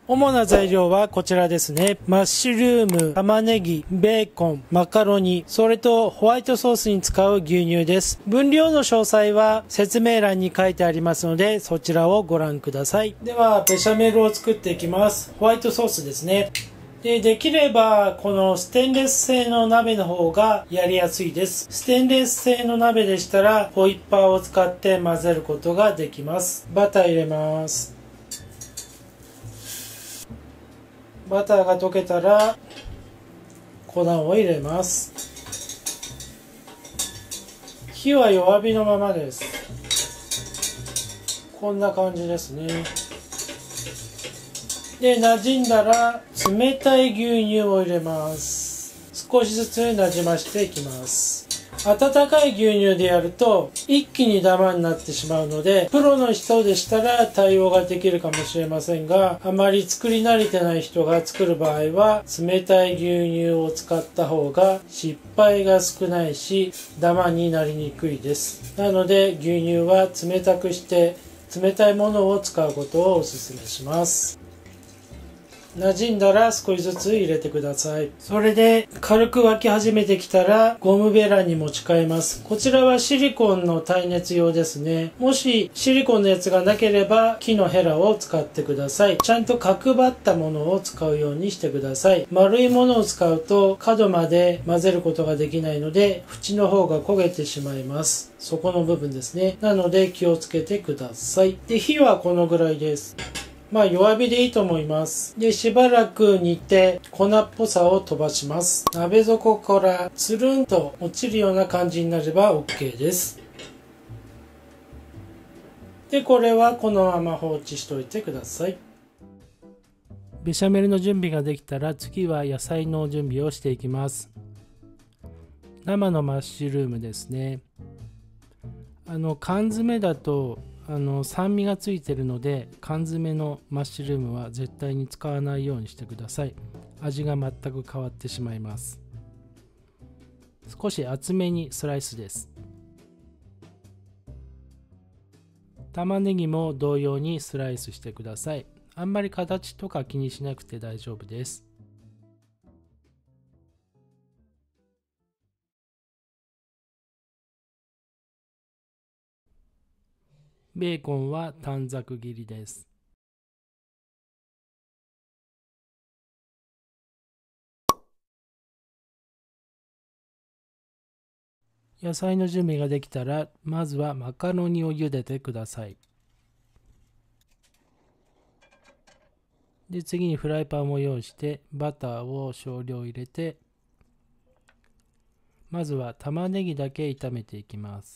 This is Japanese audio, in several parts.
主な材料はこちらですね。マッシュルーム、玉ねぎ、ベーコン、マカロニ、それとホワイトソースに使う牛乳です。分量の詳細は説明欄に書いてありますので、そちらをご覧ください。では、ベシャメルを作っていきます。ホワイトソースですね。できればこのステンレス製の鍋の方がやりやすいです。ステンレス製の鍋でしたらホイッパーを使って混ぜることができます。バター入れます。バターが溶けたら粉を入れます。火は弱火のままです。こんな感じですね。で、馴染んだら冷たい牛乳を入れます。少しずつ馴染ましていきます。温かい牛乳でやると一気にダマになってしまうので、プロの人でしたら対応ができるかもしれませんが、あまり作り慣れてない人が作る場合は冷たい牛乳を使った方が失敗が少ないしダマになりにくいです。なので牛乳は冷たくして冷たいものを使うことをお勧めします。馴染んだら少しずつ入れてください。それで軽く沸き始めてきたらゴムベラに持ち替えます。こちらはシリコンの耐熱用ですね。もしシリコンのやつがなければ木のヘラを使ってください。ちゃんと角張ったものを使うようにしてください。丸いものを使うと角まで混ぜることができないので縁の方が焦げてしまいます。そこの部分ですね。なので気をつけてください。で、火はこのぐらいです。弱火でいいと思います。で、しばらく煮て粉っぽさを飛ばします。鍋底からつるんと落ちるような感じになれば OK です。で、これはこのまま放置しておいてください。ベシャメルの準備ができたら次は野菜の準備をしていきます。生のマッシュルームですね。缶詰だと酸味がついてるので缶詰のマッシュルームは絶対に使わないようにしてください。味が全く変わってしまいます。少し厚めにスライスです。玉ねぎも同様にスライスしてください。あんまり形とか気にしなくて大丈夫です。ベーコンは短冊切りです。野菜の準備ができたら、まずはマカロニを茹でてください。で、次にフライパンを用意してバターを少量入れて、まずは玉ねぎだけ炒めていきます。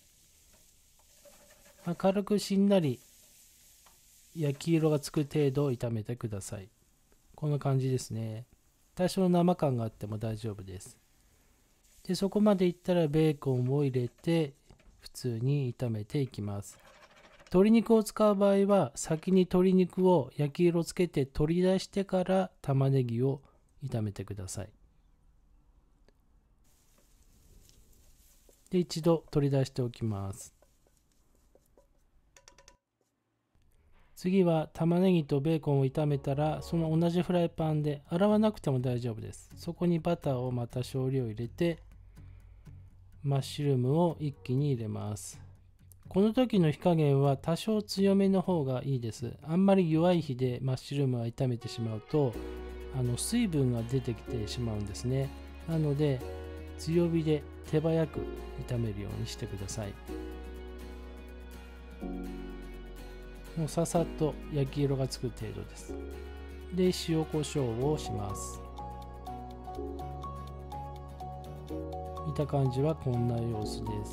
軽くしんなり焼き色がつく程度炒めてください。こんな感じですね。多少生感があっても大丈夫です。で、そこまでいったらベーコンを入れて普通に炒めていきます。鶏肉を使う場合は先に鶏肉を焼き色つけて取り出してから玉ねぎを炒めてください。で、一度取り出しておきます。次は玉ねぎとベーコンを炒めたら、その同じフライパンで洗わなくても大丈夫です。そこにバターをまた少量入れてマッシュルームを一気に入れます。この時の火加減は多少強めの方がいいです。あんまり弱い火でマッシュルームは炒めてしまうと水分が出てきてしまうんですね。なので強火で手早く炒めるようにしてください。もうささっと焼き色がつく程度です。で、塩コショウをします。見た感じはこんな様子です。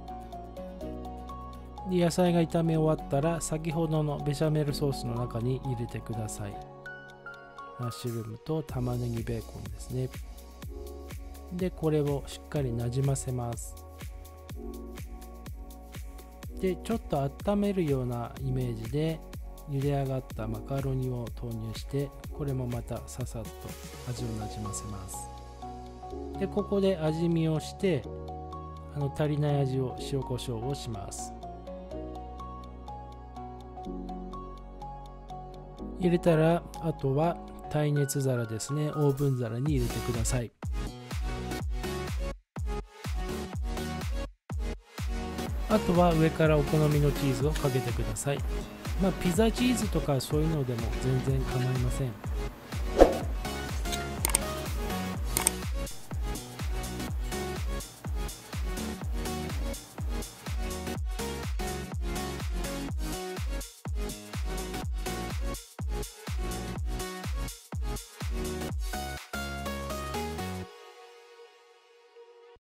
で、野菜が炒め終わったら先ほどのベシャメルソースの中に入れてください。マッシュルームと玉ねぎベーコンですね。で、これをしっかりなじませます。で、ちょっと温めるようなイメージで茹で上がったマカロニを投入して、これもまたささっと味をなじませます。で、ここで味見をして足りない味を塩コショウをします。 入れたら、あとは耐熱皿ですね、オーブン皿に入れてください。あとは上からお好みのチーズをかけてください。ピザチーズとかそういうのでも全然構いません。